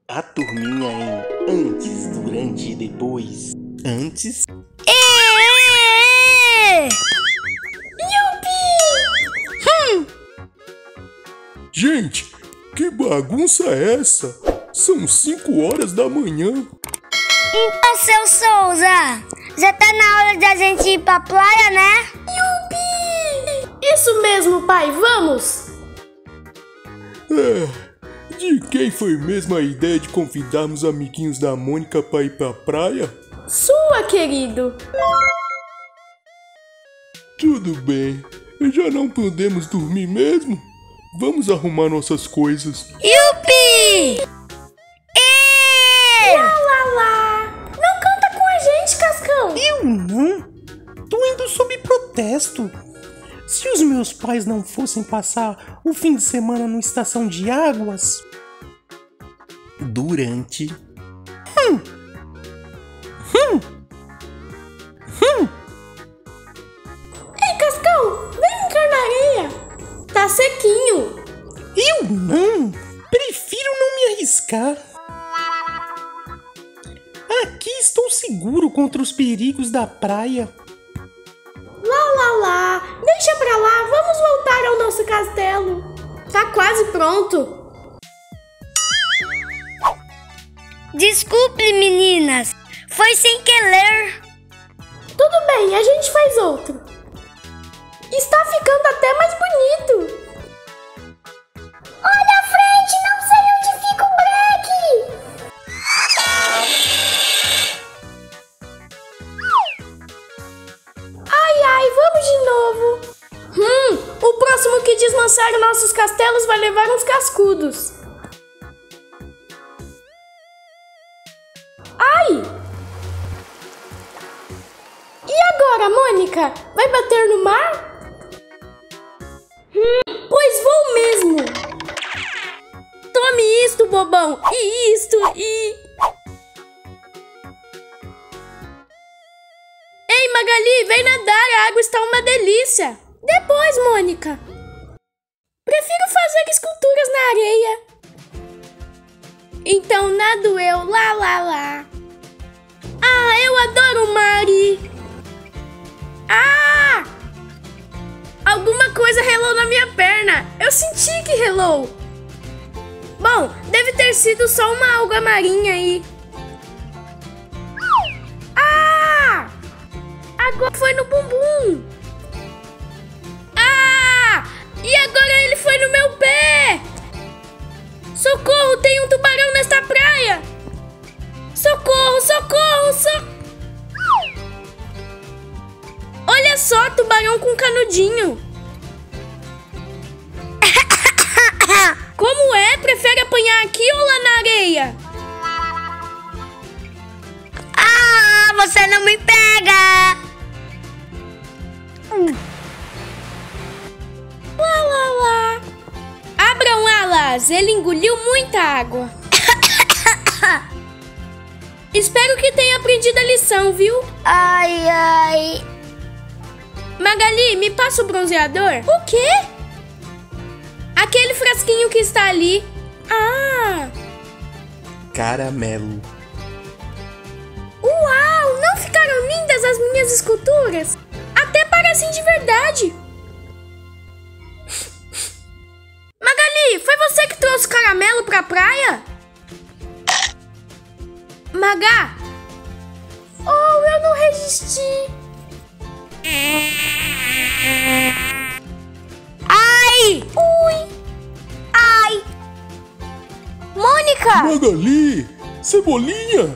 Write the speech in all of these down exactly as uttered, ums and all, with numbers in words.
A turminha em antes, durante e depois. Antes. Êêêê! Yupi! Hum! Gente, que bagunça é essa? São cinco horas da manhã. Então, seu Souza, já tá na hora da gente ir pra praia, né? Yupi! Isso mesmo, pai, vamos! É, de quem foi mesmo a ideia de convidarmos amiguinhos da Mônica pra ir pra praia? Sua, querido! Tudo bem, já não podemos dormir mesmo? Vamos arrumar nossas coisas. Yupi! Êêêê! Lá, lá, lá! Não canta com a gente, Cascão! Eu não? Tô indo sob protesto. Se os meus pais não fossem passar o fim de semana numa estação de águas... Durante. Hum. Hum. Hum. Ei, Cascão, vem brincar na areia! Tá sequinho! Eu não! Prefiro não me arriscar. Aqui estou seguro contra os perigos da praia. Lá, lá, lá! Deixa pra lá, vamos voltar ao nosso castelo! Tá quase pronto! Desculpe, meninas, foi sem querer. Tudo bem, a gente faz outro. Está ficando até mais bonito. Olha a frente, não sei onde fica o breque. Ai, ai, vamos de novo. Hum, o próximo que desmanchar nossos castelos vai levar uns cascudos. Ai! E agora, Mônica? Vai bater no mar? Hum, pois vou mesmo! Tome isto, bobão! E isto, e... Ei, Magali, vem nadar! A água está uma delícia! Depois, Mônica! Prefiro fazer esculturas na areia. Então nado eu, lá, lá, lá. Ah, eu adoro o mar e... Ah! Alguma coisa relou na minha perna. Eu senti que relou. Bom, deve ter sido só uma alga marinha aí. Ah! Agora foi no bumbum. Ah! E agora ele foi no meu pé. Socorro, tem um tubarão nesta praia. Socorro, socorro, socorro. Olha só, tubarão com canudinho. Como é? Prefere apanhar aqui ou lá na areia? Ah, você não me pega! Lá, lá, lá. Abram alas, ele engoliu muita água. Espero que tenha aprendido a lição, viu? Ai, ai. Magali, me passa o bronzeador. O quê? Aquele frasquinho que está ali. Ah! Caramelo. Uau! Não ficaram lindas as minhas esculturas? Até parecem de verdade. Magali, foi você que trouxe caramelo pra praia? Magá? Oh, eu não resisti. Ai! Ui! Ai! Mônica! Magali! Cebolinha!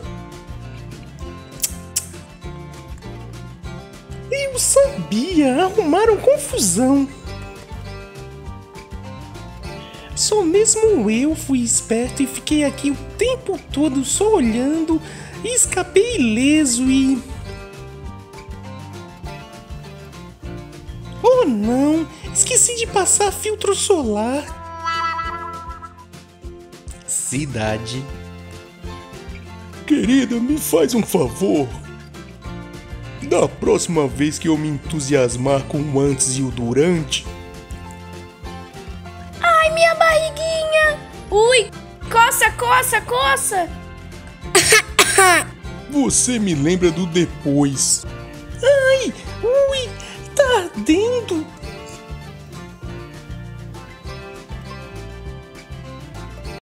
Eu sabia, arrumaram confusão. Só mesmo eu fui esperto e fiquei aqui o tempo todo só olhando e escapei ileso e... Oh não, esqueci de passar filtro solar. Cidade. Querida, me faz um favor. Da próxima vez que eu me entusiasmar com o antes e o durante... Ai, minha barriguinha! Ui! Coça, coça, coça. Você me lembra do depois.